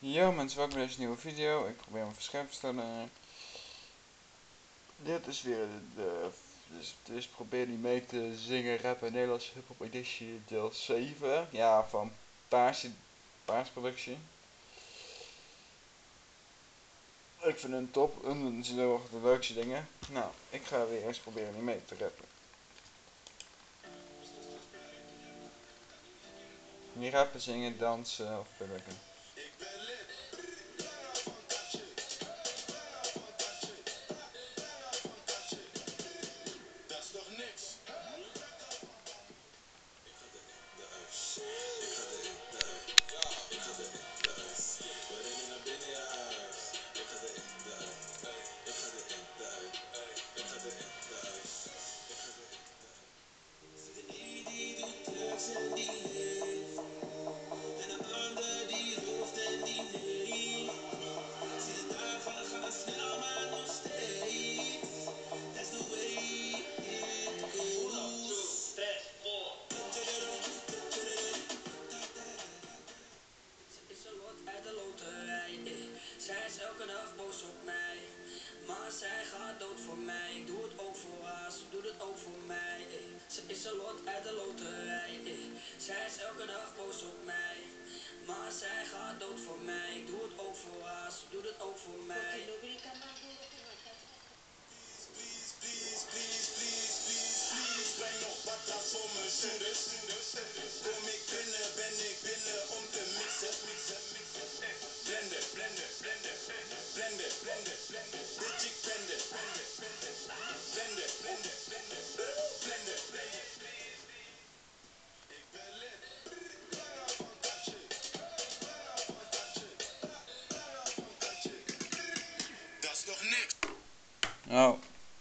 Yo mensen, welkom bij deze nieuwe video. Ik probeer hem verscherpt te stellen. Dit is weer dus probeer niet mee te zingen, rappen, Nederlands Hip-Hop Editie deel 7. Ja, van Paarsproductie. Ik vind hun top, hun zijn heel erg de leukste dingen. Nou, ik ga weer eens proberen niet mee te rappen. Niet rappen, zingen, dansen of pulken. Zij is elke dag boos op mij, maar zij gaat dood voor mij. Ik doe het ook voor haar, ze doet het ook voor mij. Ze is een lot uit de loterij. Zij is elke dag boos op mij, maar zij gaat dood voor mij. Ik doe het ook voor haar, ze doet het ook voor mij. Breng nog wat af voor mijn zus. Kom ik binnen, ben ik binnen om te mixen. Blenden, blenden, blenden, blenden, blenden, blenden. Bitch, ik blende, blenden, blenden, blenden, blenden, blenden. Ik ben lid. Dat is nog niks. Oh.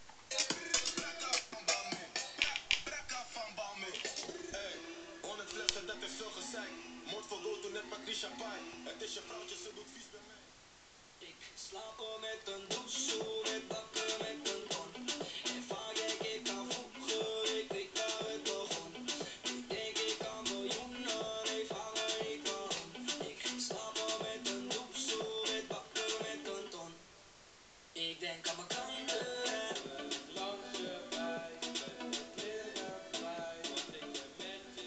Het is je vrouwtje, ze doet vies bij mij. Ik slaap al met een douche, met bakken met een ton. En vaak denk ik aan vroeger, ik weet waar het begon. Nu denk ik aan miljoenen, nee vraag me niet waarom. Ik slaap al met een douche, met bakken met een ton. Ik denk aan mijn kanten. Langs je bij, ben met kleren blij, want ik ben met je.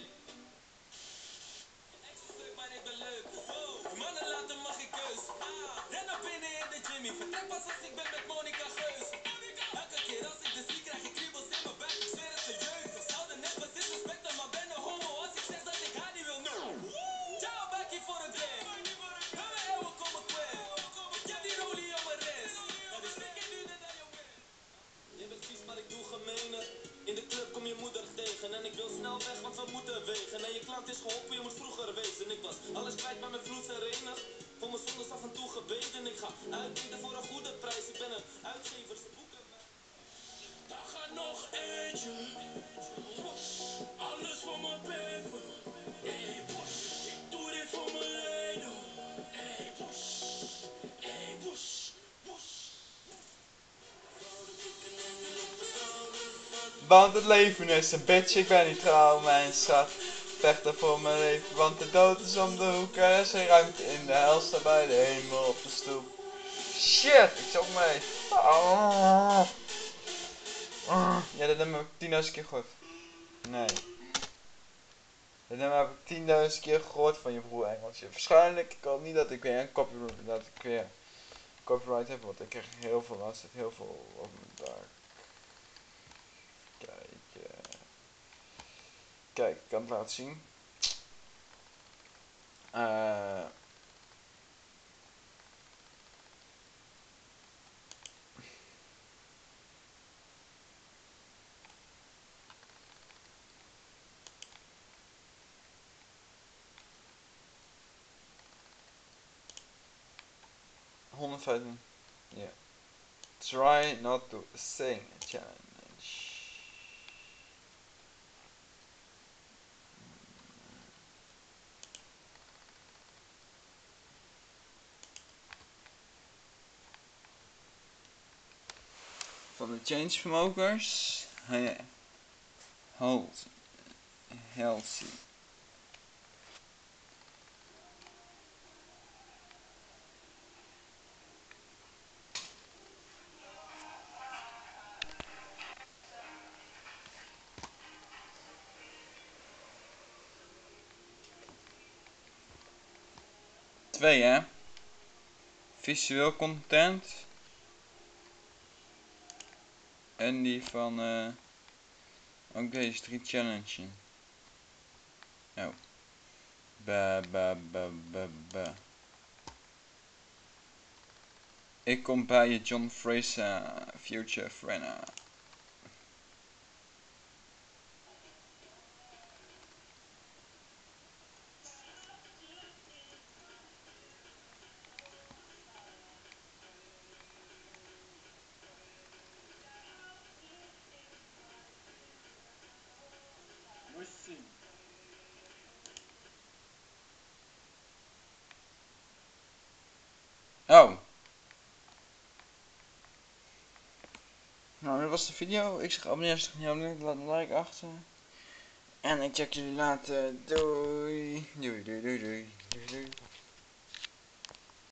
Extra stuk, maar ik ben leuk. Wow, mannen laten mag ik keus. Ren naar binnen in de Jimmy. Vertrek pas als ik ben met Monica Geus. Elke keer als ik de zie krijg ik kriebels in mijn buik. Ik zweer het serieus. Zouden net wat disrespecten, maar ben een homo als ik zeg dat ik haar niet wil. No. Ciao, bakkie voor een drink. Gaan we eeuwen komen kwijt. Ik heb die rolie aan mijn rest. Dat is zeker duurder dan je wint. Je bent vies, maar ik doe gemeener. In de club kom je moeder tegen en ik wil snel weg, want we moeten wegen. En je klant is geholpen, je moet vroeger wezen. Ik was alles kwijt, maar mijn vloed herenigd. Voor mijn zondes af en toe gebeden. Ik ga uitbieden voor een goede prijs. Ik ben een uitgever, ze boeken mij. Daar gaat nog eentje. Alles voor mijn peper. Hey, boss. Ik doe dit voor mijn leden. Hey, boss. Hey, boss. Want het leven is een bitch, ik ben niet trouw, mijn schat. Vechten voor mijn leven, want de dood is om de hoek. Er is geen ruimte in de hel, sta bij de hemel op de stoep. Shit, ik zog mee. Ja, dat nummer heb ik 10.000 keer gehoord. Nee. Dat nummer heb ik 10.000 keer gehoord van je broer Engeltje. Waarschijnlijk, ik hoop niet dat ik weer een copyright heb, want ik krijg heel veel last, zit heel veel op mijn dak. Kijk, ik kan het laten zien. Uh, $115. Yeah. Try not to sing challenge. Van de Chainsmokers. Hold healthy. 2 hè. Visueel content. En die van ook deze 3 challenge. Oh. Ba. Ik kom bij je, John Fraser, future friend. Moest zien. Oh. Nou, dat was de video. Ik zeg abonneer als je niet abonneert. Laat een like achter. En ik check jullie later. Doei. Doei.